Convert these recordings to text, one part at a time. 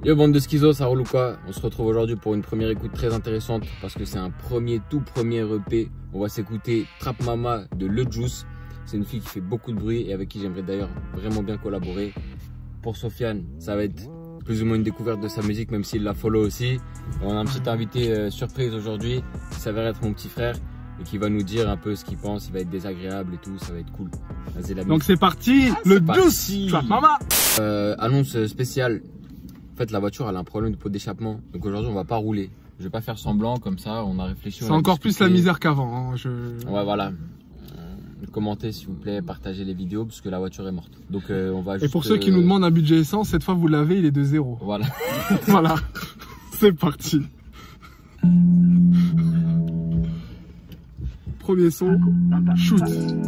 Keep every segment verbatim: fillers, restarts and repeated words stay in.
Yo bande de schizos, ça roule ou quoi? On se retrouve aujourd'hui pour une première écoute très intéressante parce que c'est un premier, tout premier E P. On va s'écouter Trap Mama de Le Juice. C'est une fille qui fait beaucoup de bruit et avec qui j'aimerais d'ailleurs vraiment bien collaborer. Pour Sofiane, ça va être plus ou moins une découverte de sa musique, même s'il la follow aussi. On a un petit invité euh, surprise aujourd'hui qui s'avère être mon petit frère et qui va nous dire un peu ce qu'il pense. Il va être désagréable et tout, ça va être cool. Vas-y, la Donc c'est parti, ah, Le Juice, Trap Mama. Euh, annonce spéciale. En fait, la voiture elle a un problème de pot d'échappement. Donc aujourd'hui, on va pas rouler. Je vais pas faire semblant comme ça. On a réfléchi. C'est encore plus la misère qu'avant. Hein. Je... Ouais, voilà. Commentez s'il vous plaît, partagez les vidéos parce que la voiture est morte. Donc euh, on va juste, et pour ceux qui euh... nous demandent un budget essence, cette fois vous l'avez, il est de zéro. Voilà. Voilà. C'est parti. Premier son, shoot.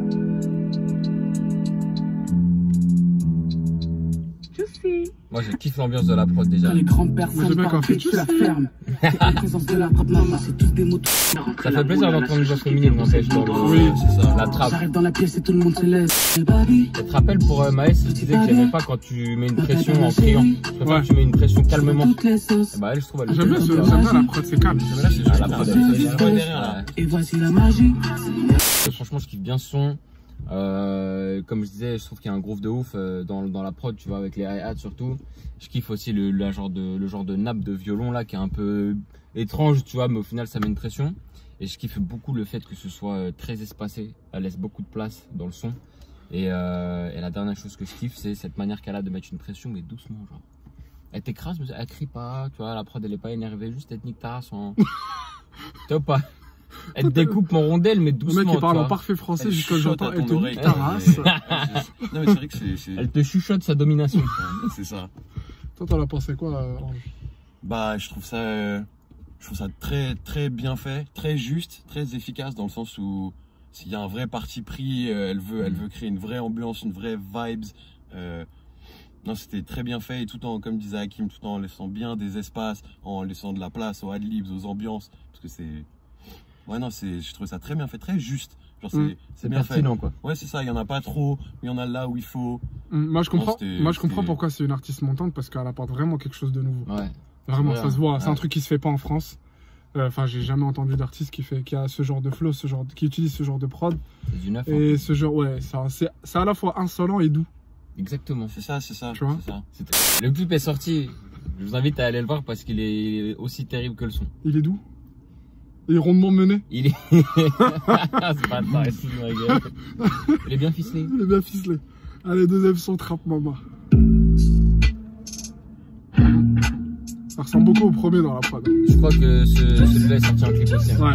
Moi je kiffe l'ambiance de la prod déjà. Les grandes personnes quand fait la ferme. La présence de la trappe maman, c'est tous des mots. Ça fait plaisir d'entendre une voix féminine, n'empêche. Oui, c'est ça. La trappe. J'arrive dans la pièce et tout le monde se laisse. Je te rappelle pour euh, Maës, je disais que j'aimais pas quand tu mets une pression en criant. Je préfère ouais. que tu mets une pression calmement. Et bah elle, je trouve elle. J'aime bien, j'aime bien la prod, c'est calme. Là, c'est ah, la prod, elle est derrière là. Et voici la magie. Franchement, je kiffe bien ce son. Euh, comme je disais, je trouve qu'il y a un groove de ouf euh, dans, dans la prod, tu vois, avec les hi-hats surtout. Je kiffe aussi le, le, genre de, le genre de nappe de violon là qui est un peu étrange, tu vois, mais au final ça met une pression. Et je kiffe beaucoup le fait que ce soit euh, très espacé, elle laisse beaucoup de place dans le son. Et, euh, et la dernière chose que je kiffe, c'est cette manière qu'elle a de mettre une pression, mais doucement, genre. Elle t'écrase, mais elle crie pas, tu vois, la prod elle est pas énervée, juste elle nique ta race en. Tu vois pas? Elle te découpe mon rondelle, mais doucement. Le mec qui parle en parfait français jusqu'à j'entends, elle te nique ta race. Non mais c'est vrai que c'est... Elle te chuchote sa domination. C'est ça. Toi t'en as pensé quoi, Ange? Bah je trouve ça, euh, je trouve ça très très bien fait, très juste, très efficace dans le sens où s'il y a un vrai parti pris, euh, elle veut, elle veut créer une vraie ambiance, une vraie vibes. Euh, non c'était très bien fait et tout en, comme disait Hakim, tout en laissant bien des espaces, en laissant de la place aux adlibs, aux ambiances, parce que c'est... Ouais non, c'est, je trouve ça très bien fait, très juste. Genre c'est, mmh. c'est bien pertinent, fait. Quoi. Ouais c'est ça, il y en a pas trop, mais il y en a là où il faut. Mmh, moi je comprends. Non, moi je comprends pourquoi c'est une artiste montante parce qu'elle apporte vraiment quelque chose de nouveau. Ouais. Vraiment, ça se voit. Ouais. C'est un truc qui se fait pas en France. Enfin, euh, j'ai jamais entendu d'artiste qui fait, qui a ce genre de flow, ce genre, de, qui utilise ce genre de prod. C'est du neuf. Et ce genre, ouais, c'est, c'est à la fois insolent et doux. Exactement. C'est ça, c'est ça. Tu vois ça. Le clip est sorti. Je vous invite à aller le voir parce qu'il est aussi terrible que le son. Il est doux. Il est rondement mené. Il est. C'est pas ça, il est bien ficelé. Il est bien ficelé. Allez, deuxième son, Trap Mama. Ça ressemble beaucoup au premier dans la prod. Je crois que ce, celui-là est sorti en clip aussi. Ouais.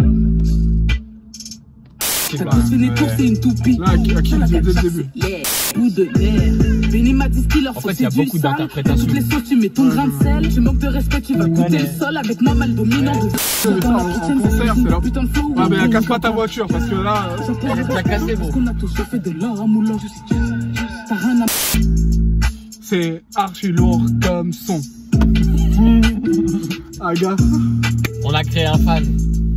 Cette décennie pour c'est une toupie. Là, à qui il dit dès le début. Bout de l'air. Béni m'a dit ce qu'il leur faut. En fait, il y a beaucoup d'interprétations. Toutes les sauces, tu mets ton grain de sel. Tu manques de respect, tu vas goûter le sol avec moi mal dominant. C'est ça, en concert, c'est leur putain de flow. Ah, mais casse pas ta voiture parce que là. Tu l'as cassé, gros. On a tous fait de l'or en moulant. T'as rien à. C'est archi lourd comme son. Aga. On a créé un fan.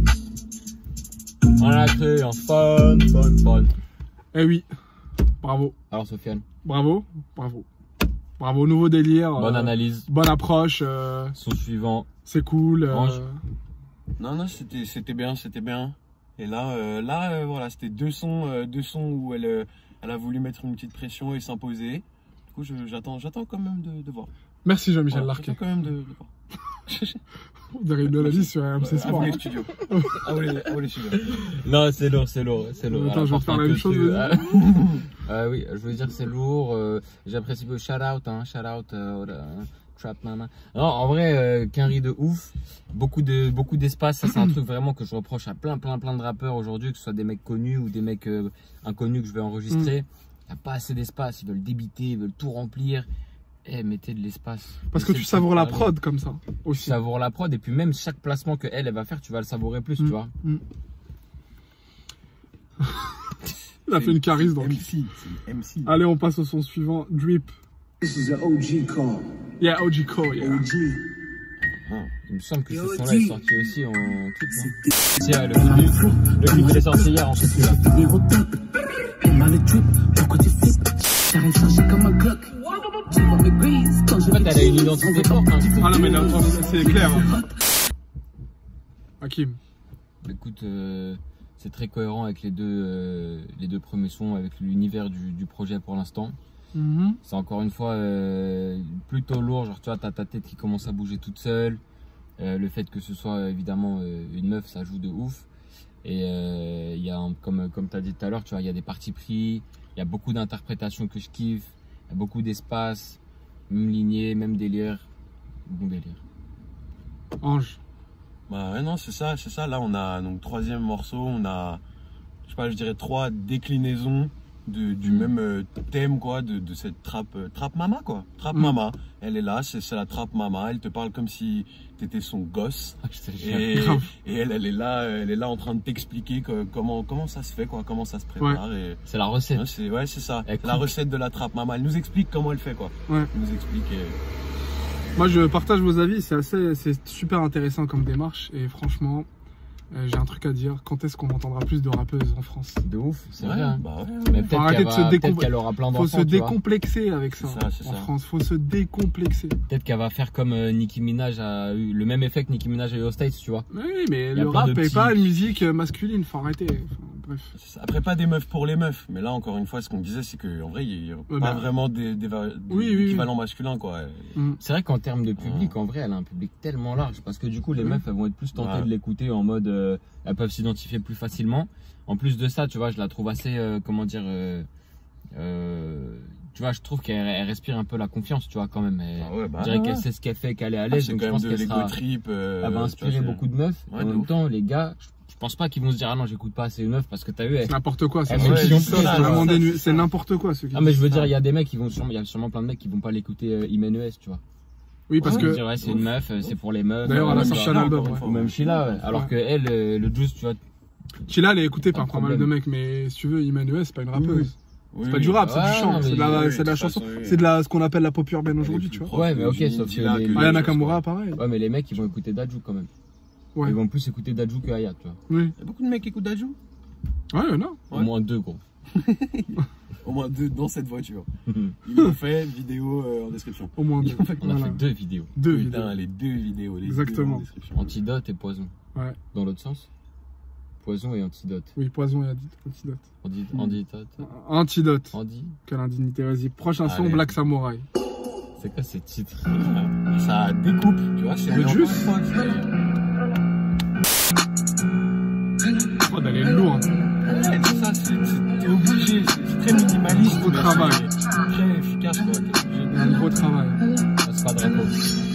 On a créé un fan, fan, fan. Eh oui. Bravo. Alors Sofiane. Bravo, bravo. Bravo, nouveau délire. Bonne euh, analyse. Bonne approche. Euh, Son suivant. C'est cool. Euh, non, non, c'était, c'était bien, c'était bien. Et là, euh, là, euh, voilà, c'était deux sons, euh, deux sons où elle, euh, elle a voulu mettre une petite pression et s'imposer. Du coup, je, j'attends, j'attends quand même de, de voir. Merci Jean-Michel voilà, Larquet. J'attends quand même de, de voir. On dirait une analyse sur M C Sport. Ah oui, les studios. Ah oui, les, ah oui, les studios. Non, c'est lourd, c'est lourd, c'est lourd. Attends, je vais faire la même chose. Euh, euh, oui, je veux dire que c'est lourd. Euh, J'apprécie peu. Shout out, hein, shout out, euh, euh, Trap Mama. Non, en vrai, euh, qu'un riz de ouf. Beaucoup de, beaucoup d'espace. Ça, c'est un truc vraiment que je reproche à plein, plein, plein de rappeurs aujourd'hui, que ce soit des mecs connus ou des mecs euh, inconnus que je vais enregistrer. Il n'y a pas assez d'espace. Ils veulent débiter, ils veulent tout remplir. Eh, mettez de l'espace. Parce que tu savoures la prod comme ça aussi. Tu savoures la prod et puis même chaque placement que elle, elle va faire, tu vas le savourer plus, mmh. tu vois. Mmh. Il a fait une charisme dans le M C, c'est M C. Allez, on passe au son suivant, Drip. This is an O G call. Yeah, O G call, yeah. O G. Ah, il me semble que ce son-là est sorti aussi en clip. Tiens, le clip, le clip il est sorti hier en fait. En fait, elle a une une identité forte. Hein, Ah non, mais là, c'est clair. Hein. Hakim. Écoute, euh, c'est très cohérent avec les deux, euh, les deux premiers sons, avec l'univers du, du projet pour l'instant. Mm-hmm. C'est encore une fois euh, plutôt lourd, genre tu vois, t'as ta tête qui commence à bouger toute seule. Euh, le fait que ce soit évidemment euh, une meuf, ça joue de ouf. Et il euh, y a, un, comme, comme tu as dit tout à l'heure, tu vois, il y a des partis pris, il y a beaucoup d'interprétations que je kiffe, il y a beaucoup d'espace, même lignée, même délire. Bon délire. Ange. Bah ouais, non, c'est ça, c'est ça. Là, on a donc troisième morceau, on a, je sais pas, je dirais trois déclinaisons de, du Mm. même euh, thème, quoi, de, de cette trappe, euh, trappe mama, quoi. Trappe Mm. mama. Elle est là, c'est c'est la trappe mama. Elle te parle comme si t'étais son gosse. Ah, je te jure. Et, Grave. et elle, elle est là, elle est là en train de t'expliquer que- comment, comment ça se fait, quoi, comment ça se prépare. Et, C'est la recette. ouais, c'est ouais, c'est ça. Elle La coupe. recette de la trappe mama. Elle nous explique comment elle fait, quoi. Ouais. Elle nous explique. et- Moi, je partage vos avis. C'est assez, c'est super intéressant comme démarche. Et franchement, euh, j'ai un truc à dire. Quand est-ce qu'on entendra plus de rappeuses en France? De ouf, c'est Ouais, vrai. Hein. bah ouais. Mais Faut peut-être arrêter qu'elle de se va- décom- peut-être qu'elle aura plein Faut d'enfants. se tu vois. décomplexer avec ça. C'est ça, c'est en ça. France, faut se décomplexer. Peut-être qu'elle va faire comme euh, Nicki Minaj a eu le même effet que Nicki Minaj a eu aux States, tu vois. Oui, mais Y a le plein rap de n'est petits- pas une musique masculine. Faut arrêter. Enfin, bref. C'est ça. Après, pas des meufs pour les meufs, mais là, encore une fois, ce qu'on disait, c'est qu'en vrai, il n'y a Ouais, pas bah, vraiment des, des, des oui, oui. équivalents masculins, quoi. Mm. C'est vrai qu'en termes de public, en vrai, elle a un public tellement large parce que du coup, les Oui. meufs, elles vont être plus tentées Ouais. de l'écouter en mode, euh, elles peuvent s'identifier plus facilement. En plus de ça, tu vois, je la trouve assez, euh, comment dire, euh, euh, tu vois, je trouve qu'elle elle respire un peu la confiance, tu vois, quand même. Elle, Ah ouais, bah je dirais ouais. qu'elle sait ce qu'elle fait, qu'elle est à Ah, l'aise, c'est donc quand je même pense de qu'elle l'ego sera, trip. euh, elle va tu inspirer vois, c'est- beaucoup de meufs. Ouais, en de même ouf. temps, les gars, je, je pense pas qu'ils vont se dire, ah non, j'écoute pas assez une meuf parce que t'as vu, elle, C'est n'importe quoi. C'est Elle ceux fait qui chiant, disent ça, ça, c'est ça, vraiment ça, des nu- c'est c'est ça. n'importe quoi. Ceux qui ah, mais je veux disent dire, ça. il y a des mecs qui vont sûrement, il y a sûrement plein de mecs qui vont pas l'écouter euh, Imen E S, tu vois. Oui, parce Ils vont que dire, ouais, c'est une meuf, euh, c'est pour les meufs. d'ailleurs, euh, elle a même sorti genre- un album. encore une ouais. fois. Ou même Sheila, ouais. Alors Ouais. que elle, euh, le Juice, tu vois. Chila, elle est écoutée Pas par de pas mal de problème. mecs, mais si tu veux, Iman E S, c'est pas une rappeuse. Oui, C'est pas oui. du rap, c'est Ouais, du chant, non, c'est de mais la, oui, c'est de de la toute chanson, façon, oui. c'est de la, ce qu'on appelle la pop urbaine Elle est aujourd'hui, plus tu vois. proche Ouais, mais de ok, Jimmy sauf que Dilla les- que- Aya Ouais, Nakamura, pareil. Ouais, mais les mecs, ils vont écouter Dadju quand même. Ouais. Ils vont plus écouter Dadju que Aya, tu vois. Oui. Il y a beaucoup de mecs qui écoutent Dadju. Ouais, non. Au Ouais. moins deux, gros. Au moins deux dans cette voiture. Ils l'ont fait, vidéo euh, en description. Au moins deux. On a Voilà. fait deux vidéos. Deux Putain, vidéos. les deux vidéos, les Exactement. deux en description. Antidote et Poison. Ouais. Dans l'autre sens. Poison et Antidote. Oui, poison et adi- antidote. Andi, Mm. Antidote. Antidote. Andi. Quelle indignité, vas-y. Prochain son, Allez. Black Samurai. C'est quoi ces titres? Ça découpe, tu vois, c'est Le mais encore juice. une fois, c'est- Oh, elle est lourde. Ouais, c'est ça, c'est- c'est- t'es obligé, c'est c'est très minimaliste. Gros mais travail. c'est Très efficace, quoi. T'es obligé Il y a un gros travail. Ah, c'est pas de réponse.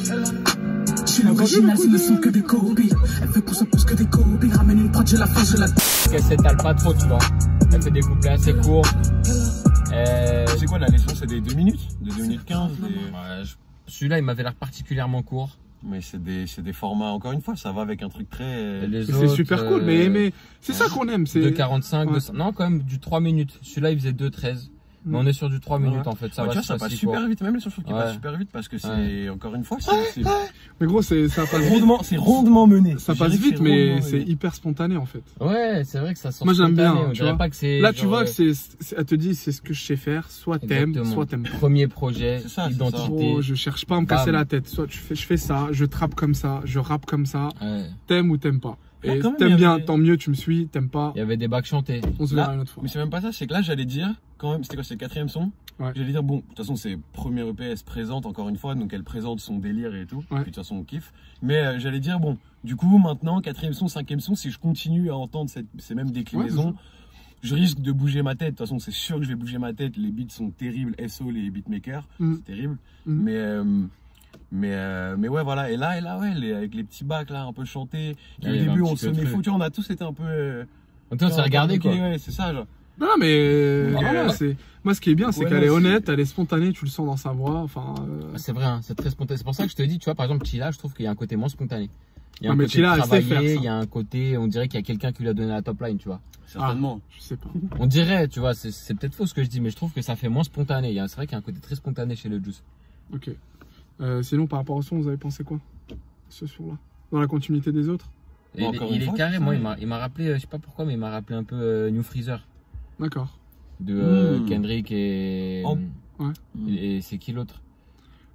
Je suis l'original, ce ne sont que des Kobe. Elle fait pousser plus que des Kobe. Ramène une prod, je la fais, je la. Parce qu'elle s'étale pas trop, tu vois. Elle fait des couplets assez courts. Euh, C'est quoi la leçon? C'est des deux minutes? De deux minutes quinze? des- ouais, je- Celui-là, il m'avait l'air particulièrement court. Mais c'est des, c'est des formats, encore une fois, ça va avec un truc très. Et les C'est autres, super cool, euh, mais, mais c'est ça qu'on aime. deux C'est quarante-cinq, Ouais. deux- non, quand même du trois minutes. Celui-là, il faisait deux treize. Mais Mm. on est sur du trois Ouais. minutes en fait. Ça Ouais, va, tu vois, c'est ça pas passe si super court. vite, même les chansons qui Ouais. passent super vite parce que c'est, Ouais. encore une fois, c'est, c'est Mais gros, c'est ça passe vite. rondement, c'est rondement mené. Ça Je passe dirais que vite, mais rondement c'est mené. hyper spontané en fait. Ouais, c'est vrai que ça sort. Moi, j'aime spontané, bien, on tu dirait vois. pas que c'est. Là, tu genre, vois euh, que c'est, c'est- elle te dit, c'est ce que je sais faire. Soit t'aimes, exactement. soit t'aimes pas. Premier projet, C'est ça, c'est identité. Oh, je cherche pas à me Bam. casser la tête. Soit tu fais, je fais ça, je trappe comme ça, je rappe comme ça. Ouais. T'aimes ou t'aimes pas. Là, Et quand même, t'aimes il y bien, avait- tant mieux, tu me suis. T'aimes pas, Il y avait des bacs chantés. on se Là- verra une autre fois. Mais c'est même pas ça, c'est que là, j'allais dire, quand même, c'était quoi, c'est le quatrième son? Ouais. J'allais dire, bon, de toute façon, c'est premier E P, elle se présente encore une fois, donc elle présente son délire et tout. Ouais. Puis de toute façon, on kiffe. Mais euh, j'allais dire, bon, du coup, maintenant, quatrième son, cinquième son, si je continue à entendre cette, ces mêmes déclinaisons, Ouais, je risque de bouger ma tête. De toute façon, c'est sûr que je vais bouger ma tête. Les beats sont terribles. S O, les beatmakers, Mm. c'est terrible. Mm. Mais, euh, mais, euh, mais ouais, voilà. Et là, et là, ouais, les- avec les petits bacs là, un peu chantés. Ouais, Au il y avait début, un on petit se sonnait peu fou. Tu vois, on a tous été un peu. euh, Donc toi, on s'est regardé quoi. ok, Ouais, c'est ça, genre. Non, non, mais euh, Ok. voilà, c'est moi ce qui est bien, c'est Ouais, qu'elle non, est c'est- honnête, elle est spontanée, tu le sens dans sa voix. Enfin, euh, Ah, c'est vrai, hein, c'est très spontané. C'est pour ça que je te dis, tu vois, par exemple, Chila, je trouve qu'il y a un côté moins spontané. Il y a Ah, un mais côté Chila, elle sait travaillé, faire ça. il y a un côté, on dirait qu'il y a quelqu'un qui lui a donné la top line, tu vois. Certainement. je sais pas. On dirait, tu vois, c'est c'est peut-être faux ce que je dis, mais je trouve que ça fait moins spontané. Il y a- C'est vrai qu'il y a un côté très spontané chez le Juice. Ok. Euh, sinon, par rapport au son, vous avez pensé quoi, ce son-là, dans la continuité des autres? Et Bon, il, encore il une est fois, carré, c'est moi, ça, il m'a- il m'a rappelé, euh, je sais pas pourquoi, mais il m'a rappelé un peu euh, New Freezer D'accord. de euh, Mm. Kendrick et. Oh. Ouais. Et, et c'est qui l'autre?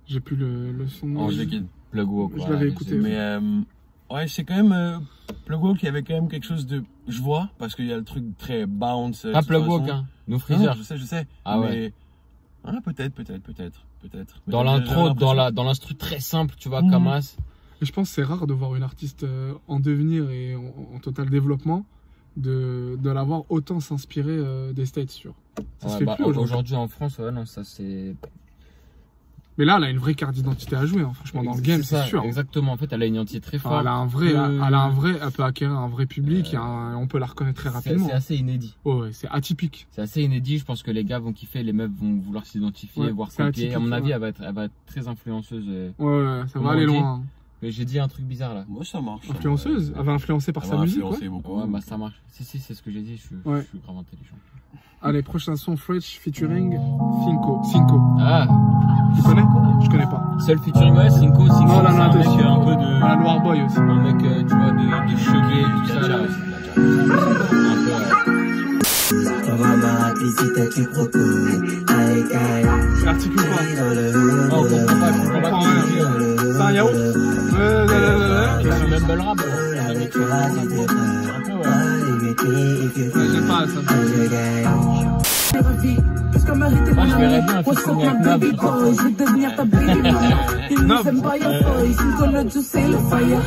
J'ai plus le, le son. Angers Kid. Plug Walk. Je voilà, l'avais mais écouté. c'est- Oui. Mais euh, ouais, c'est quand même euh, Plug Walk, il y avait quand même quelque chose de. Je vois, parce qu'il y a le truc très bounce. Pas de toute Plug façon. Walk, hein. No Non, Freezer. je sais, je sais. Ah ouais. mais... Ah, peut-être, peut-être, peut-être, peut-être. Dans Peut-être, l'intro, j'avais dans l'impression. la, dans l'instru très simple, tu vois, Mhm. Kamas. Et je pense que c'est rare de voir une artiste euh, en devenir et en, en total développement, de, de la voir autant s'inspirer euh, des States, tu vois. Ça se Ouais, fait bah, plus aujourd'hui. aujourd'hui en France, ouais, non, ça c'est. Mais là, elle a une vraie carte d'identité à jouer, hein. Franchement, dans le game, c'est ça, sûr. Exactement, en fait, elle a une identité très Enfin, forte. elle a un vrai, Euh, elle a un vrai, elle peut acquérir un vrai public, Euh, il y a un- on peut la reconnaître très C'est rapidement. c'est assez inédit. Oh, ouais, c'est atypique. C'est assez inédit. Je pense que les gars vont kiffer, les meufs vont vouloir s'identifier, Ouais, voir c'est copier. À atypique, mon avis, ouais. elle va être, elle va être très influenceuse. euh. Ouais, ouais, ça Comment va aller on dit loin. hein. Mais j'ai dit un truc bizarre là. Moi, ça marche. Influenceuse, elle va influencer par Elle sa va musique, influencer ouais. beaucoup. Ouais, bah ça marche. Si, si, c'est ce que j'ai dit. Je suis, Ouais. je suis grave intelligent. Allez, prochain son, Fresh featuring Cinco. Cinco. Ah, Tu connais? Je connais pas. seul featuring, ouais, Cinco. Cinco, Non, non, c'est non, un de mec Cinco. euh, un peu de. Ah, Noir Boy aussi. Un mec, euh, tu vois, de, de cheveux, tout ça là. Un peu. euh, On va m'arrêter si t'as tu proposes. Aïe, aïe. Il articule pas. Dans le Non, on comprend pas, je comprends pas ce que tu veux dire. C'est un yaourt? Ouais, ouais, ouais, ouais, C'est ouais. le même bel rap. la Un mec, tu vas si t'es un peu, ouais. pas limité et que Ouais, j'ai pas ça. je gagne. Moi, je verrais bien un featuring avec Nab sur sa prod. Je vais devenir ta baby mama. Ils nous Nab. aiment pas, y'a pas. Ils sont comme le juice et le fire.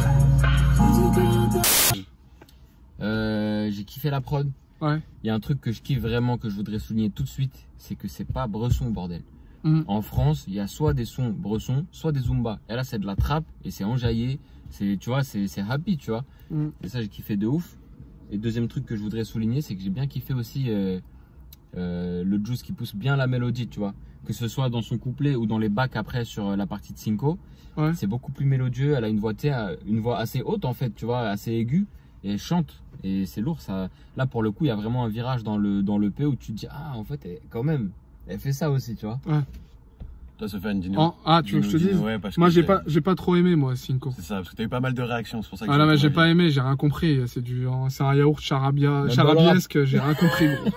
Euh, j'ai kiffé la prod. Ouais. Il y a un truc que je kiffe vraiment, que je voudrais souligner tout de suite, c'est que c'est pas Bresson, bordel. Mhm. En France, il y a soit des sons Bresson, soit des Zumba. Et là, c'est de la trappe et c'est enjaillé. C'est, tu vois, c'est c'est happy, tu vois. Mhm. Et ça, j'ai kiffé de ouf. Et deuxième truc que je voudrais souligner, c'est que j'ai bien kiffé aussi euh, euh, le Juice qui pousse bien la mélodie, tu vois. Que ce soit dans son couplet ou dans les bacs après sur la partie de Cinco. Ouais. C'est beaucoup plus mélodieux. Elle a une voix, tu sais, une voix assez haute en fait, tu vois, assez aiguë. Et elle chante. Et c'est lourd. Ça. Là, pour le coup, il y a vraiment un virage dans le, dans l'E P où tu te dis, ah, en fait, elle- quand même, elle fait ça aussi, tu vois. Toi, Sofiane, dis-nous. Oh, ah, tu veux que je te Dis-nous, dise? ouais, parce Moi, que j'ai c'est- pas, j'ai pas trop aimé, moi, Cinco. C'est ça, parce que t'as eu pas mal de réactions, c'est pour ça que Ah là, mais ton j'ai avis. pas aimé, j'ai rien compris. C'est du, c'est un yaourt charabia, Bah, charabiesque, j'ai rien compris, gros.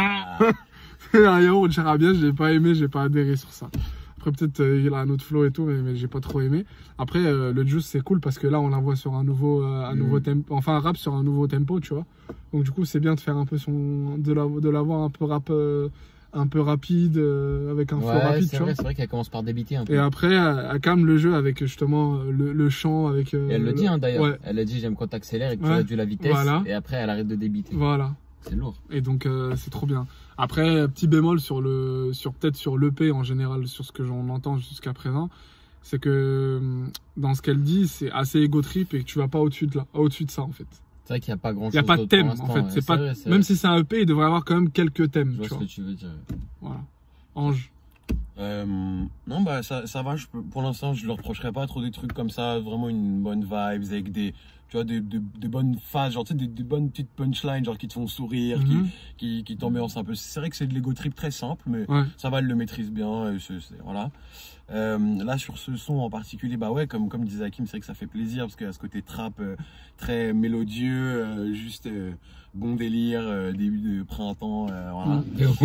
C'est un yaourt charabia, j'ai pas aimé, j'ai pas adhéré sur ça. Après, peut-être, euh, il a un autre flow et tout, mais, mais j'ai pas trop aimé. Après, euh, le Juice, c'est cool parce que là, on l'envoie sur un nouveau, euh, un Mm. nouveau tempo, enfin, un rap sur un nouveau tempo, tu vois. Donc, du coup, c'est bien de faire un peu son, de la- de l'avoir un peu rap, euh, un peu rapide, euh, avec un flow Ouais, rapide, c'est tu vrai, vois. c'est vrai qu'elle commence par débiter un peu. Et après, elle elle calme le jeu avec justement euh, le, le chant, avec. euh, Et elle le dit hein, d'ailleurs. Ouais, Elle a dit j'aime quand t'accélères et que tu Ouais. réduis la vitesse. Voilà. Et après elle arrête de débiter. voilà. C'est lourd. Et donc euh, c'est trop bien. Après, petit bémol sur le, sur peut-être sur l'E P en général, sur ce que j'en entends jusqu'à présent, c'est que hum, dans ce qu'elle dit, c'est assez égo trip et que tu vas pas au-dessus de là, au-dessus de ça en fait. C'est vrai qu'il n'y a pas grand chose. Il y a pas de thème en fait. C'est pas, vrai, c'est même vrai. si c'est un E P, il devrait avoir quand même quelques thèmes. Je vois Tu ce vois. que tu veux dire. Voilà. Ange. Euh, non, bah ça, ça va, je peux, pour l'instant, je leur reprocherai pas trop des trucs comme ça, vraiment une bonne vibe avec des, tu vois, des, des, des bonnes phases, genre, tu sais, des, des bonnes petites punchlines, genre, qui te font sourire, Mhm. qui, qui, qui t'ambiancent un peu. C'est vrai que c'est de l'ego trip très simple, mais Ouais. ça va, elle le maîtrise bien, et c'est- c'est- voilà. Euh, là, sur ce son en particulier, bah ouais, comme, comme disait Hakim, c'est vrai que ça fait plaisir, parce qu'il y a ce côté trap euh, très mélodieux, euh, juste euh, bon délire, euh, début de printemps, euh, voilà.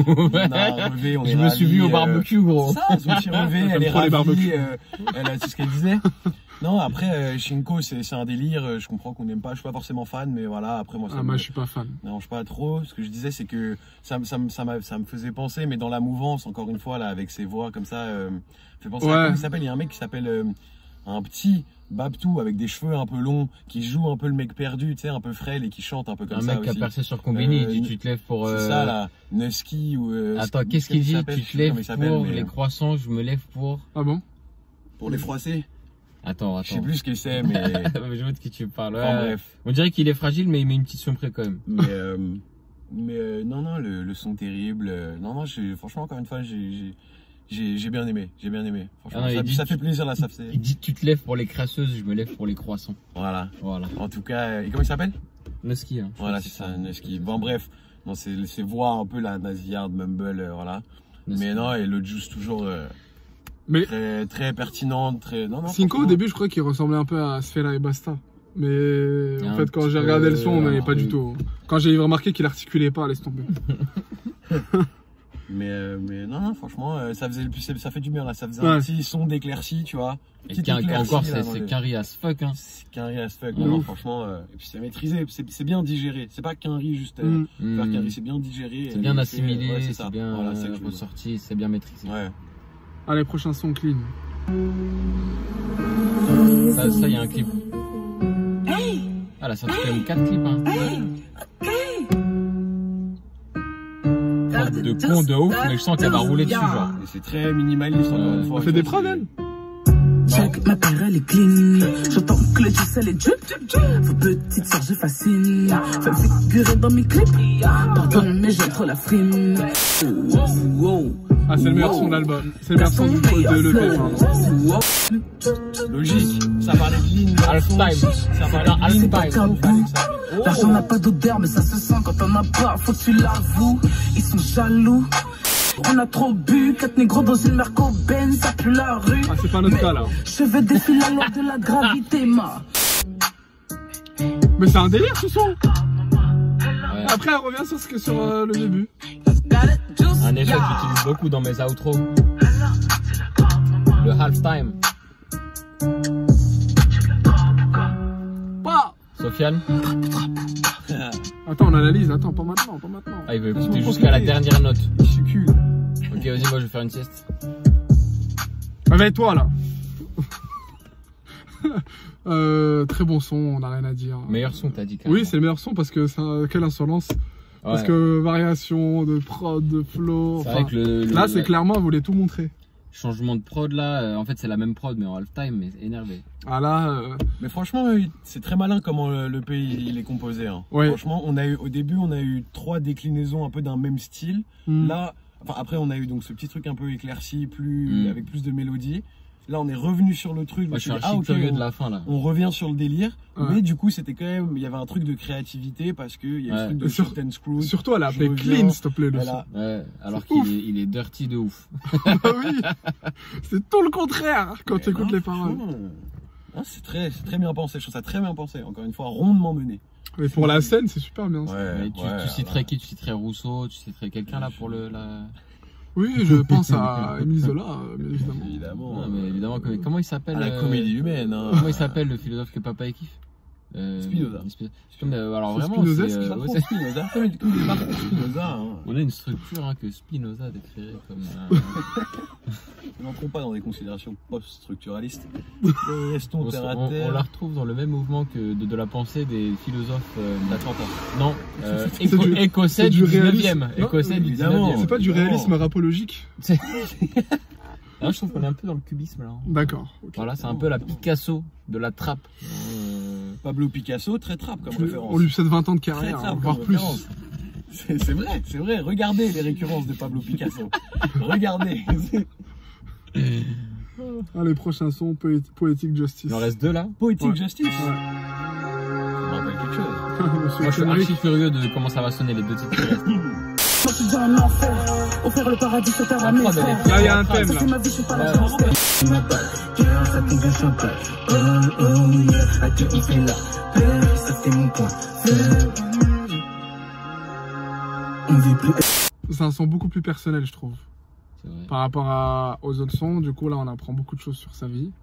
On a relevé, on Je est me suis ravis, vu au euh, barbecue gros. c'est ça, son petit relevé, elle J'aime est trop les ravie, barbecues. euh, elle a tout ce qu'elle disait. Non, après, euh, Shinko, c'est c'est un délire, euh, je comprends qu'on n'aime pas, je suis pas forcément fan, mais voilà, après moi ça Ah, me moi je suis pas fan. dérange pas trop. Ce que je disais, c'est que ça, me- ça, me- ça, m'a- ça me faisait penser, mais dans la mouvance, encore une fois, là, avec ses voix comme ça, euh, fait penser Ouais. à comment il s'appelle, il y a un mec qui s'appelle euh, un petit Babtou avec des cheveux un peu longs, qui joue un peu le mec perdu, tu sais, un peu frêle et qui chante un peu comme Un ça mec qui a aussi. percé sur Combini, il Euh, dit tu te lèves pour. C'est euh, ça là, Nusky ou. euh, Attends, ce- qu'est-ce comment qu'il il dit s'appelle, Tu je te sais plus comment lèves il s'appelle, pour mais, les euh, croissants, je me lève pour. Ah bon? Pour les froisser. Attends, Je sais attends. plus ce que c'est, mais. Je vois de qui tu parles. Enfin, Ouais. bref. On dirait qu'il est fragile, mais il met une petite sombrée quand même. Mais, euh, mais euh, non, non, le, le son terrible. euh, non, non, j'ai- franchement, encore une fois, j'ai- j'ai j'ai- j'ai bien aimé. J'ai bien aimé. Franchement, Ah non, ça, il dit- ça fait plaisir là, ça fait. Il dit tu te lèves pour les crasseuses, je me lève pour les croissants. Voilà. Voilà. En tout cas, et comment il s'appelle? Noski, hein. je Voilà, crois c'est que ça, Nusky. Bon, bref, non, c'est c'est voix un peu la nasillarde, mumble, euh, voilà. Noski. Mais non, et le juice toujours euh, Mais très, très pertinente, très. Non, non. Cinco, au franchement. début, je crois qu'il ressemblait un peu à Sfera et Basta. Mais y a en un fait, quand petit j'ai peu, regardé le son, euh, mais un pas du truc. tout. Quand j'ai remarqué qu'il articulait pas, laisse tomber. Mais, euh, mais non, non, franchement, euh, ça, faisait, ça fait du bien là. Ça faisait Ouais. un petit son d'éclaircie, tu vois. Et Petite qu'un- éclaircie, encore, là, c'est dans c'est le- qu'un riz as fuck. Hein. C'est qu'un riz as fuck. De Non, non, ouf. franchement, euh, et puis c'est maîtrisé, c'est c'est bien digéré. C'est pas qu'un riz juste. Euh, Mm. Faire Hmm. qu'un riz, c'est bien digéré. C'est bien euh, assimilé, ouais, c'est ça. bien Voilà, c'est euh, que je veux dire. ressorti, c'est bien maîtrisé. Ouais. Allez, prochain son clean. Ça, ça, il y a un clip. Ah, la sortie quand même quatre clips. Hein. Prod de con de ouf, mais je sens qu'elle va rouler dessus, genre. Et c'est très minimaliste, encore une fois. Elle fait des tu prods, vois, c'est- elle Check, ma paire elle est clean. J'entends que le juice elle est drip. Vos petites sœurs je fascine. Faites figurer dans mes clips. Pardon mais j'aime trop la frime. Wow. Ah, c'est le meilleur son de l'album. C'est le meilleur son du de l'E P, pardon. Logique, ça parlait de ligne. Half time. Ça parlait Non, de half ligne. time. Qu'un bout. L'argent n'a pas d'odeur mais ça se sent quand on n'a pas. Faut que tu l'avoues. Ils sont jaloux. On a trop bu, quatre négros dans une Merco Benz, ça pue la rue. Ah, c'est pas notre cas, là. Je veux défiler la loi de la gravité, ma. Mais c'est un délire, ce son. Ouais. Après, elle revient sur, ce que, sur euh, le début. Un effet que j'utilise beaucoup dans mes outros. Le half time. Pas. Sofiane. Attends, on analyse. Attends, pas maintenant, pas maintenant. Ah, il veut écouter jusqu'à la dernière note. Il succule. Ok, vas-y, moi je vais faire une sieste. Réveille-toi, là. euh, très bon son, on n'a rien à dire. Meilleur son, t'as dit quand Oui, même. c'est le meilleur son parce que c'est un- quelle insolence. Parce Ouais. que variation de prod, de flow. C'est enfin, vrai que le, le- là, c'est le clairement, elle voulait tout montrer. changement de prod là, euh, en fait c'est la même prod mais en half time, mais énervé. Ah là, euh, Mais franchement, euh, c'est très malin comment le, le pays il est composé. Hein. Ouais. Franchement, on a eu au début, on a eu trois déclinaisons un peu d'un même style. hmm. Là, enfin, après, on a eu donc ce petit truc un peu éclairci, plus Mm. avec plus de mélodie. Là, on est revenu sur le truc. Moi je suis me un suis dit, chic ah, ok, curieux on, de la fin là. on revient sur le délire. Ouais. Mais du coup, c'était quand même, il y avait un truc de créativité parce que il y a Ouais. ce truc de Et sur- shot and screw. Surtout, elle a Je appelé reviens. clean, s'il te plaît, le Voilà. Ouais, alors C'est ouf. qu'il est, il est dirty de ouf. son. Ah oui, c'est tout le contraire quand tu écoutes non, les paroles. franchement, euh, non, c'est très, c'est très bien pensé. Je trouve ça très bien pensé. Encore une fois, rondement mené. Et pour la scène, c'est super bien. ça. Mais tu, tu citerais qui? Tu citerais Rousseau? Tu citerais quelqu'un là pour le la... Oui, je pense à Émile Zola, euh, bien évidemment. Évidemment. Non, mais évidemment, comment, comment il s'appelle À la euh, comédie humaine. Hein. Comment il s'appelle le philosophe que papa y kiffe? Euh, Spinoza. Spinoza. Mais, euh, alors C'est vraiment, Spinozesque, c'est, euh, Pas ouais, trop c'est- Spinoza. Comme il- comme il parle de Spinoza. Hein. on a une structure hein, que Spinoza décrirait comme. Euh, N'entrons pas dans des considérations post-structuralistes. Restons on, terre à on- on terre. la retrouve dans le même mouvement que de, de la pensée des philosophes. Euh, T'as trente ans. non, euh, C'est éco- du- écossais c'est du du réalisme. dix-neuvième. Non, Écossais du évidemment. dix-neuvième. C'est pas du Évidemment. réalisme rapologique. C'est- Là, je trouve qu'on est un peu dans le cubisme là. hein. D'accord. ok. Voilà, c'est un peu la Picasso de la trappe. Euh, Pablo Picasso, très trap comme Plus- référence. On lui souhaite vingt ans de Très carrière, trap hein, comme voire plus. référence. C'est c'est vrai, c'est vrai. Regardez les récurrences de Pablo Picasso. Regardez. Allez, prochain son, Poé- Poetic Justice. Il en reste deux là. Poetic Ouais. Justice. Ouais. Ça me rappelle quelque chose. Monsieur Moi, je suis Kenrick. archi curieux de comment ça va sonner les deux titres qui restent. Moi, je suis déjà en enfer. Offrir le paradis sur terre à La mes prod, elle est frères. Là, il y a un thème, Ça là. fait ma vie, je suis pas la Ouais. chance. Ma balle, girl, ça tombe bien champagne. Oh, oh, yeah, à te kiffer la paix, ça c'est mon point faible. On vit plus. C'est un son beaucoup plus personnel, je trouve. C'est vrai. Par rapport à, aux autres sons, du coup, là, on apprend beaucoup de choses sur sa vie.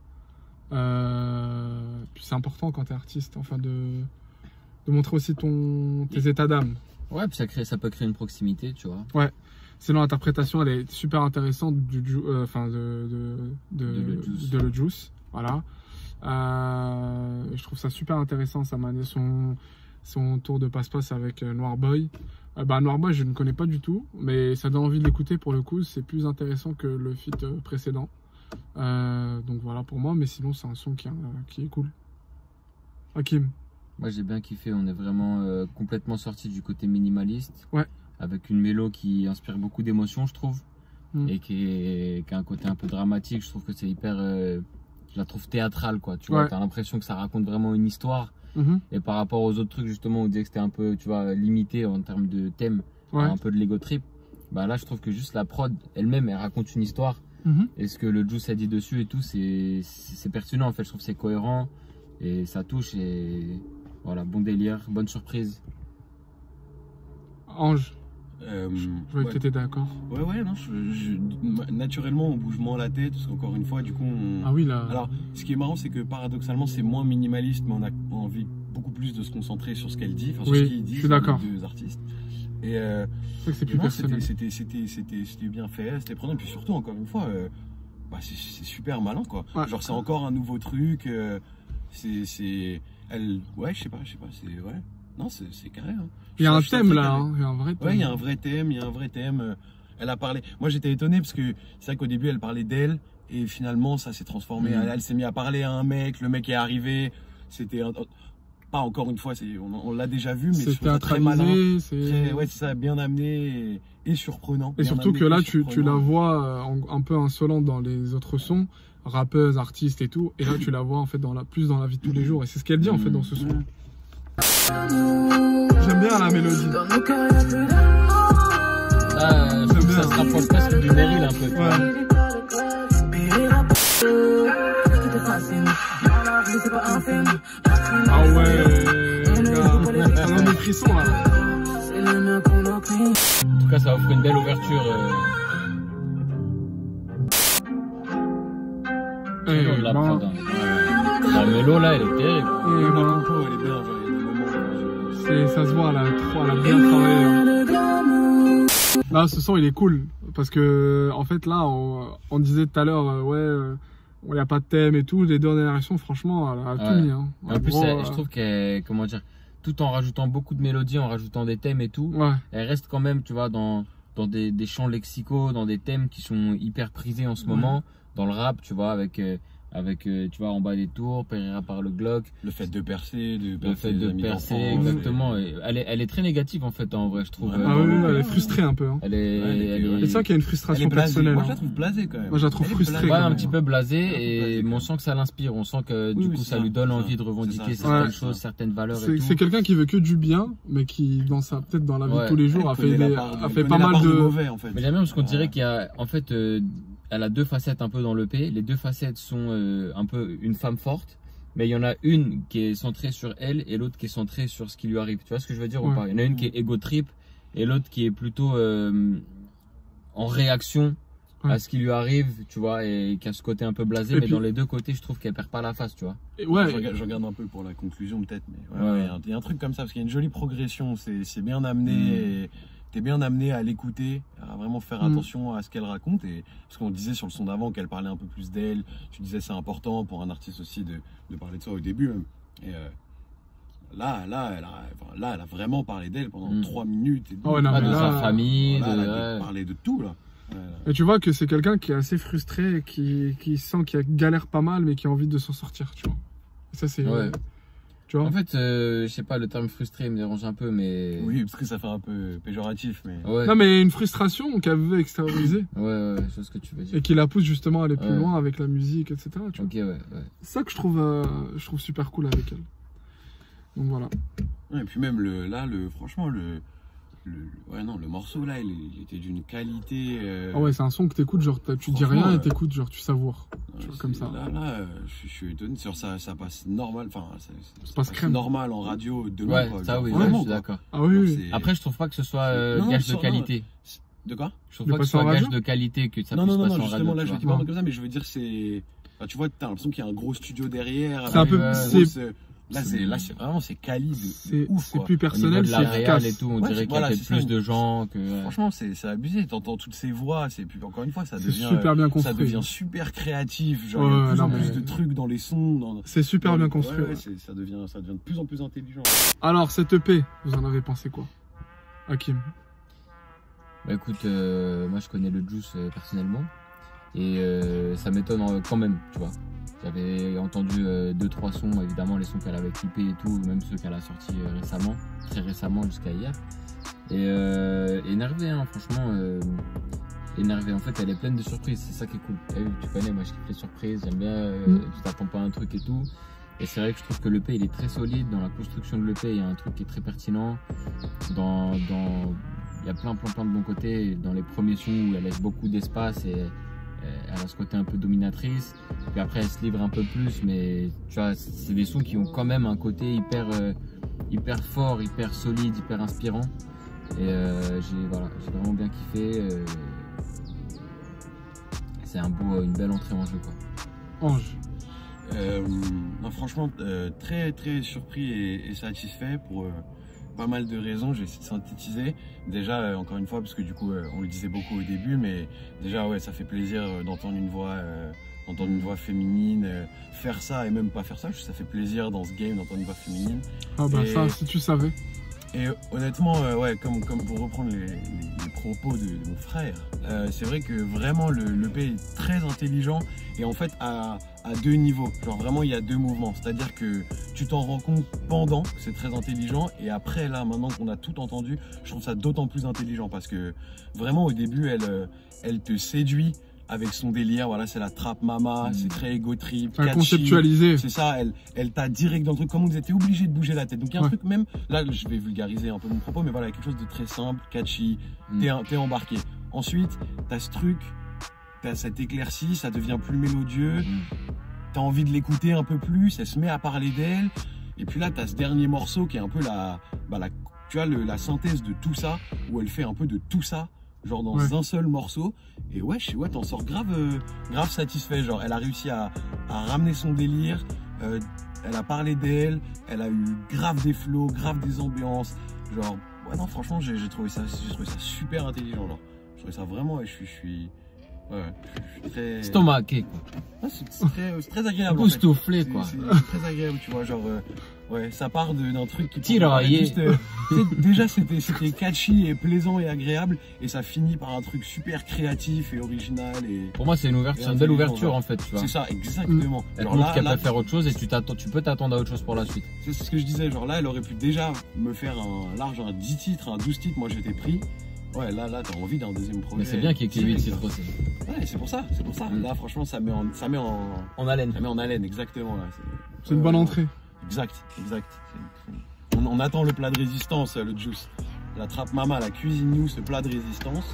Euh, puis c'est important quand t'es artiste, enfin, de, de montrer aussi ton, tes états d'âme. Ouais, puis ça, crée, ça peut créer une proximité, tu vois. Sinon, l'interprétation, elle est super intéressante du, Ju- euh, enfin, de, de, de, De Le Juice. de Le Juice. Voilà. Euh, je trouve ça super intéressant, sa manière, son, son tour de passe-passe avec euh, Noir Boy. Euh, bah, Noir Boy, je ne connais pas du tout, mais ça donne envie de l'écouter pour le coup. C'est plus intéressant que le feat euh, précédent. Euh, donc voilà pour moi, mais sinon, c'est un son qui, euh, qui est cool. Hakim. Moi j'ai bien kiffé, on est vraiment euh, complètement sorti du côté minimaliste. Ouais. Avec une mélo qui inspire beaucoup d'émotions, je trouve. Mm. Et qui, est, qui a un côté un peu dramatique. Je trouve que c'est hyper. Euh, je la trouve théâtrale, quoi. Tu vois, Ouais. t'as l'impression que ça raconte vraiment une histoire. Mhm. Et par rapport aux autres trucs, justement, où on disait que c'était un peu, tu vois, limité en termes de thème, Ouais. un peu de l'ego trip. Bah là, je trouve que juste la prod elle-même, elle raconte une histoire. Mhm. Et ce que le Juice a dit dessus et tout, c'est c'est pertinent en fait. Je trouve que c'est cohérent et ça touche. Et voilà, bon délire, bonne surprise. Ange. Euh, Je vois ouais. que t'étais d'accord. Ouais, ouais, non, je, je- naturellement, on bouge moins la tête, parce qu'encore une fois, du coup, on... Ah oui, là. Alors, ce qui est marrant, c'est que paradoxalement, c'est moins minimaliste, mais on a envie beaucoup plus de se concentrer sur ce qu'elle dit, enfin, sur Oui, ce qu'ils disent, je suis d'accord. les deux artistes. Et, euh, C'est vrai que c'est et plus non, personnel. c'était, c'était, c'était, c'était, c'était bien fait, c'était prenant, et puis surtout, encore une fois, euh, bah, c'est, c'est super malin, quoi. Ouais. Genre, c'est encore un nouveau truc, euh, c'est, c'est, elle, ouais, je sais pas, je sais pas, c'est, ouais, non, c'est, c'est carré, hein. Il y a un Je suis thème très là, carré. hein. Il y a un vrai thème. Ouais, il y a un vrai thème, il y a un vrai thème. euh, Elle a parlé. Moi, j'étais étonné parce que c'est vrai qu'au début, elle parlait d'elle et finalement, ça s'est transformé. Mhm. Elle, elle s'est mise à parler à un mec. Le mec est arrivé. C'était un- pas encore une fois. C'est, on, on l'a déjà vu, mais je C'est trouve ça très malin, théâtralisé, c'est. très, ouais, c'est ça, bien amené et, et surprenant. Et Bien surtout amené que là, et tu, tu la surprenant. vois euh, en- un peu insolente dans les autres sons, rappeuse, artiste et tout. Et là, tu la vois en fait dans la, plus dans la vie de tous les jours. Et c'est ce qu'elle dit en fait dans ce son. J'aime bien la mélodie. Dans nos cœurs, y'a que l'amour. Là, euh, je trouve que ça se rapproche presque du Meryl un peu. tu vois. Ouais. Ah ouais, gars. Ça donne des frissons là. En tout cas, ça offre une belle ouverture. Euh, Eh, de la ben, prod, hein. Ouais. La mélo là, elle est terrible. eh La ben, compo, elle est bien. Genre, il y a des moments où je- c'est- ça se voit, elle a, trop, elle a bien travaillé. hein. Là, ce son, il est cool. Parce que, en fait, là, on, on disait tout à l'heure, euh, ouais, il n'y a pas de thème et tout. Les deux dernières sons, franchement, elle a tout Ouais. mis. Hein. En plus, gros, elle- euh, je trouve qu'elle, comment dire, tout en rajoutant beaucoup de mélodies, en rajoutant des thèmes et tout, Ouais, elle reste quand même, tu vois, dans, dans des, des chants lexicaux, dans des thèmes qui sont hyper prisés en ce Ouais. moment, dans le rap, tu vois, avec, euh, avec euh, tu vois, en bas des tours, Pereira par le Glock, Le fait de percer, de le percer fait les de amis percer, d'enfance, exactement. Et elle, est, elle est très négative en fait, en vrai, je trouve. Ouais. euh, ah dans oui, le- oui, elle est frustrée un peu. Hein. Elle est, Ouais, elle est- elle est- Et c'est vrai qu'il y a une Elle est frustration blasée. personnelle. Moi, je la hein. trouve blasée quand même. Moi, je la trouve Elle est frustrée, blasée. Ouais, quand un même. petit peu blasé, Un peu et blasé, mais on quand sent que ça l'inspire, on sent que Oui, du oui, coup c'est ça ça, lui donne c'est envie ça, de revendiquer c'est ça, certaines c'est choses, ça. certaines valeurs et C'est tout. c'est quelqu'un qui veut que du bien, mais qui, dans sa, peut-être dans la vie Ouais. de tous les jours, a Elle fait, connaît la des- part de- a elle fait connaît pas la mal part de. mauvais, en fait. Mais j'aime bien parce qu'on Ouais. dirait qu'il y a, en fait, euh, elle a deux facettes un peu dans l'E P. Les deux facettes sont euh, un peu une femme forte, mais il y en a une qui est centrée sur elle et l'autre qui est centrée sur ce qui lui arrive. Tu vois ce que je veux dire ou Ouais. pas? Il y en a une qui est ego trip et l'autre qui est plutôt euh, en réaction Ouais. à ce qui lui arrive, tu vois, et qui a ce côté un peu blasé. Et mais puis- dans les deux côtés, je trouve qu'elle perd pas la face, tu vois. Et Je, Ouais, regarde, je regarde un peu pour la conclusion peut-être, mais ouais, Ouais. ouais, il y a un- il y a un truc comme ça, parce qu'il y a une jolie progression, c'est c'est bien amené, Mm. et t'es bien amené à l'écouter, à vraiment faire Mm. attention à ce qu'elle raconte, et parce qu'on disait sur le son d'avant qu'elle parlait un peu plus d'elle, tu disais c'est important pour un artiste aussi de, de parler de ça au début, même. Et euh, là, là, elle a, enfin, là, elle a vraiment parlé d'elle pendant Mm. trois minutes. Et Ah ouais, non, Ah, mais de là- sa famille, Voilà, de, elle a ouais. parlé de tout là. Ouais, là. et tu vois que c'est quelqu'un qui est assez frustré, qui, qui sent qu'il galère pas mal, mais qui a envie de s'en sortir, tu vois. Et ça, c'est. Ouais. Tu vois En fait, euh, je sais pas, le terme frustré me dérange un peu, mais. Oui, parce que ça fait un peu péjoratif, mais. Ouais. Non, mais une frustration qu'elle veut extérioriser Ouais, ouais, ouais, je vois ce que tu veux dire. et qui la pousse justement à aller plus Ouais. loin avec la musique, et cetera. Tu vois. Ok, ouais, ouais. C'est ça que je trouve, euh, je trouve super cool avec elle. Donc voilà. Ouais, et puis même le, là, le, franchement, le, le, ouais, non, le morceau là, il, il était d'une qualité. euh, Ah ouais, c'est un son que t'écoutes, genre t'as- tu dis Franchement, rien et ouais. t'écoutes, genre tu savoures. euh, tu vois, c'est- comme ça. Là, là, euh, je, je suis étonné. Sur ça, ça passe normal. Enfin, ça, ça passe crème. normal en radio de loin. Ouais, quoi, ça genre, oui, vraiment, ouais, je suis quoi. d'accord. Ah oui, Genre, oui. c'est- Après, je trouve pas que ce soit euh, Non, non, gage sur- de qualité. De quoi? Je trouve De pas que ce passer soit en gage radio de qualité que ça Non, puisse non, non, passer non, en justement, radio. là, tu je vois. dis pas un vois. truc comme ça, mais je veux dire, c'est. Bah, tu vois, t'as l'impression qu'il y a un gros studio derrière. C'est un avec peu- une c'est- grosse, euh, Là, c'est là, c'est vraiment, c'est quali de, C'est de ouf. c'est quoi. plus Au niveau personnel, de c'est la réal efficace. et tout, on Ouais, dirait c'est- qu'il y a voilà, peut-être c'est ça, plus une- de gens que. ouais. Franchement, c'est c'est abusé. T'entends toutes ces voix, c'est puis encore une fois, ça C'est devient. super bien Ça construit. devient super créatif. Genre, il y Ouais, a de plus non, en mais- plus de trucs dans les sons. Dans... C'est super dans- bien ouais, construit. ouais, ouais. c'est- ça, devient, ça devient de plus en plus intelligent. Alors, cette E P, vous en avez pensé quoi, Hakim? Bah écoute, euh, moi je connais le Juice euh, personnellement et euh, ça m'étonne euh, quand même, tu vois. J'avais entendu euh, deux trois sons, évidemment les sons qu'elle avait clippés et tout, même ceux qu'elle a sortis euh, récemment, très récemment jusqu'à hier. Et euh, énervé, hein, franchement, euh, énervé. En fait, elle est pleine de surprises, c'est ça qui est cool. T'as vu, tu connais, moi je kiffe les surprises, j'aime bien, euh, Mm. tu t'attends pas à un truc et tout. Et c'est vrai que je trouve que l'E P il est très solide. Dans la construction de l'E P, il y a un truc qui est très pertinent. Dans, dans, il y a plein, plein, plein de bons côtés. Dans les premiers sons où elle laisse beaucoup d'espace et euh, elle a ce côté un peu dominatrice. Puis après, elle se livre un peu plus, mais tu vois, c'est des sons qui ont quand même un côté hyper, euh, hyper fort, hyper solide, hyper inspirant. Et euh, j'ai voilà, j'ai vraiment bien kiffé. Euh, c'est un beau, une belle entrée en jeu quoi. Ange. Euh, non, franchement, euh, très très surpris et, et satisfait pour euh, pas mal de raisons. J'ai essayé de synthétiser. Déjà, euh, encore une fois, parce que du coup, euh, on le disait beaucoup au début, mais déjà, ouais, ça fait plaisir euh, d'entendre une voix, euh, d'entendre une voix féminine, euh, faire ça et même pas faire ça. Ça fait plaisir dans ce game d'entendre une voix féminine. Ah bah et, ça, si tu savais. Et honnêtement, euh, ouais, comme comme pour reprendre les, les, les propos de, de mon frère, euh, c'est vrai que vraiment le l'E P est très intelligent et en fait à à deux niveaux. Genre vraiment il y a deux mouvements. C'est-à-dire que tu t'en rends compte pendant que c'est très intelligent et après là maintenant qu'on a tout entendu, je trouve ça d'autant plus intelligent parce que vraiment au début elle elle te séduit avec son délire. Voilà, c'est la trap mama, mmh. c'est très ego trip, catchy, conceptualisé. C'est ça, elle elle t'a direct dans le truc. Comme vous étiez obligé de bouger la tête. Donc il y a un ouais. truc même là, je vais vulgariser un peu mon propos, mais voilà, quelque chose de très simple, catchy. Mmh. T'es t'es embarqué. Ensuite, t'as ce truc, t'as cette éclaircie, ça devient plus mélodieux. Mmh. T'as envie de l'écouter un peu plus, elle se met à parler d'elle. Et puis là, t'as ce dernier morceau qui est un peu la, bah la, tu vois, le, la synthèse de tout ça, où elle fait un peu de tout ça, genre dans ouais. un seul morceau. Et ouais, je sais, ouais, t'en sors grave, euh, grave satisfait. Genre, elle a réussi à, à ramener son délire. Euh, elle a parlé d'elle, elle a eu grave des flows, grave des ambiances. Genre, ouais, non, franchement, j'ai trouvé ça, j'ai trouvé ça super intelligent. Genre, je trouvais ça vraiment, et je suis, je suis. Ouais, je suis très. Stomaqué quoi. Ah, c'est très, très agréable. Goustouflé en fait. quoi. C'est très agréable, tu vois. Genre, euh, ouais, ça part d'un truc qui. Tiraillé. Juste, euh, déjà, c'était catchy et plaisant et agréable. Et ça finit par un truc super créatif et original. Et, Pour moi, c'est une, ouverture, une belle ouverture en fait, tu vois. C'est ça, exactement. Elle genre montre qu'elle peut faire autre chose et tu, tu peux t'attendre à autre chose pour la suite. C'est ce que je disais. Genre là, elle aurait pu déjà me faire un large, un dix titres, un douze titres. Moi, j'étais pris. Ouais, là, là, t'as envie d'un deuxième projet. Mais c'est bien qu'il y ait huit titres aussi. Ouais, c'est pour ça, c'est pour ça. Mmh. Là, franchement, ça met en, ça met en, en haleine. Ça met en haleine, exactement. C'est une bonne euh, entrée. Exact, exact. On, on attend le plat de résistance, le juice. La trappe mama, la cuisine nous, ce plat de résistance.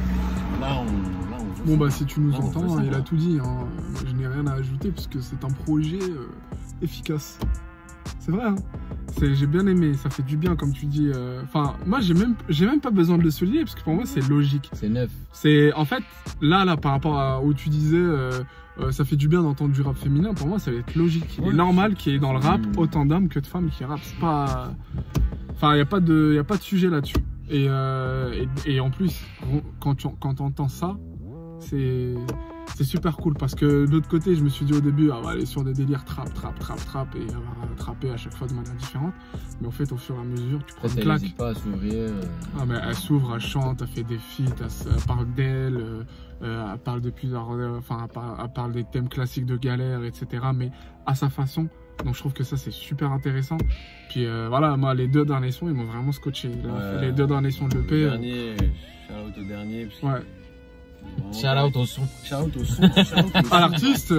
Là, on, là, on bon bah si tu nous là, entends, il a tout dit. Hein. Je n'ai rien à ajouter parce que c'est un projet euh, efficace. C'est vrai, hein. J'ai bien aimé, ça fait du bien comme tu dis. Enfin, euh, moi j'ai même, j'ai même pas besoin de le souligner parce que pour moi c'est logique. C'est neuf. C'est en fait là, là par rapport à où tu disais, euh, euh, ça fait du bien d'entendre du rap féminin. Pour moi, ça va être logique. Il est normal qu'il y ait dans le rap autant d'hommes que de femmes qui rappent. C'est pas, enfin, il y a pas de, y a pas de sujet là-dessus. Et, euh, et et en plus, quand tu quand t'entends ça, c'est c'est super cool parce que de l'autre côté, je me suis dit au début, ah, on va aller sur des délires trap, trap, trap, trap et on va trapper à chaque fois de manière différente. Mais en fait, au fur et à mesure, tu prends une claque. Elle pas à s'ouvrir. Euh... Ah, mais elle s'ouvre, elle chante, elle fait des feats, elle, elle parle d'elle, euh, elle parle de plusieurs, euh, enfin, elle parle, elle parle des thèmes classiques de galère, et cetera. Mais à sa façon. Donc je trouve que ça c'est super intéressant. Puis euh, voilà, moi les deux derniers sons ils m'ont vraiment scotché. Ouais, les deux derniers sons de l'E P. Le dernier, shout out au dernier. Parce que ouais. Shout out au son. Shout out au son. À l'artiste.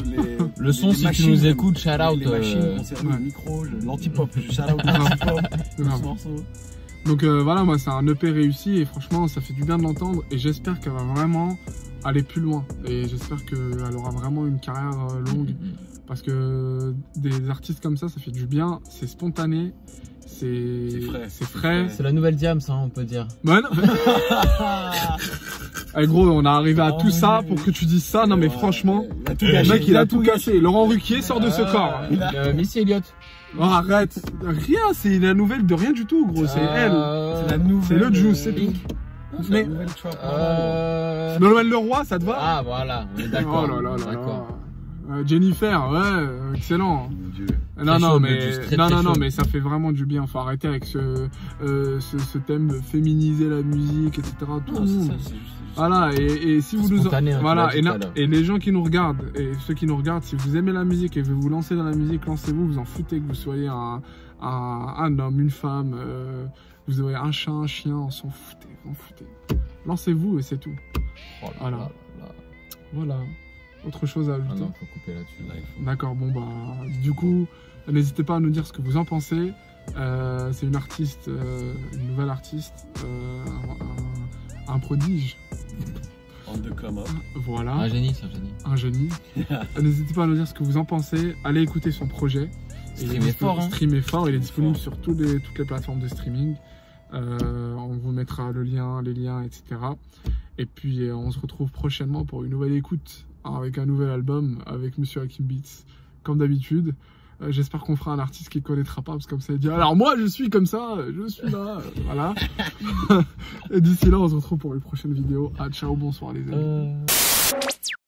Le son, si tu nous écoutes, shout out. Les machines, euh... ouais. Le micro, l'anti-pop. Shout out l'anti-pop. Ce morceau. Donc euh, voilà, moi c'est un E P réussi et franchement ça fait du bien de l'entendre et j'espère qu'elle va vraiment aller plus loin. Et j'espère qu'elle aura vraiment une carrière longue. Mm-hmm. Parce que des artistes comme ça, ça fait du bien, c'est spontané, c'est frais. C'est frais. C'est la nouvelle Diams, hein, on peut dire. Ouais, non. Hey, gros, on a arrivé à tout ça pour que tu dises ça. Non, mais franchement, le mec, il a tout cassé. Laurent Ruquier sort de ce corps. Euh, Missy Elliott. Oh, arrête. Rien, c'est la nouvelle de rien du tout, gros. C'est elle. C'est la nouvelle. C'est le juice, c'est tout. Mais euh... Noël Leroy, ça te va? Ah, voilà, on est d'accord. Oh là là là là. Euh, Jennifer, ouais, excellent. Dieu. Non, non, mais, très, non, très non, non, mais ça fait vraiment du bien. Faut arrêter avec ce, euh, ce, ce thème de féminiser la musique, et cetera. Tout non, le monde. Ça, voilà, et, et si vous nous, hein, voilà, et, et les gens qui nous regardent, et ceux qui nous regardent, si vous aimez la musique et vous vous lancez dans la musique, lancez-vous, vous en foutez que vous soyez un, un, un homme, une femme, euh, vous aurez un chat, un chien, on s'en foutez, on s'en foutez. Lancez-vous et c'est tout. Oh là voilà. Là là. Voilà. Autre chose à ajouter? Ah non, faut couper là-dessus. D'accord, bon bah, du coup, n'hésitez pas à nous dire ce que vous en pensez. Euh, c'est une artiste, euh, une nouvelle artiste, euh, un, un prodige. On the come up. Voilà. Un génie, c'est un génie. Un génie. N'hésitez pas à nous dire ce que vous en pensez. Allez écouter son projet. Streamer fort. Hein. Streamer fort. Il est disponible fort. sur tous les, toutes les plateformes de streaming. Euh, on vous mettra le lien, les liens, et cetera. Et puis euh, on se retrouve prochainement pour une nouvelle écoute, hein, avec un nouvel album, avec Monsieur Hakim Beats, comme d'habitude. Euh, J'espère qu'on fera un artiste qui ne connaîtra pas, parce que comme ça il dit alors moi je suis comme ça, je suis là, voilà. Et d'ici là on se retrouve pour une prochaine vidéo. Ah ciao, bonsoir les amis. Euh...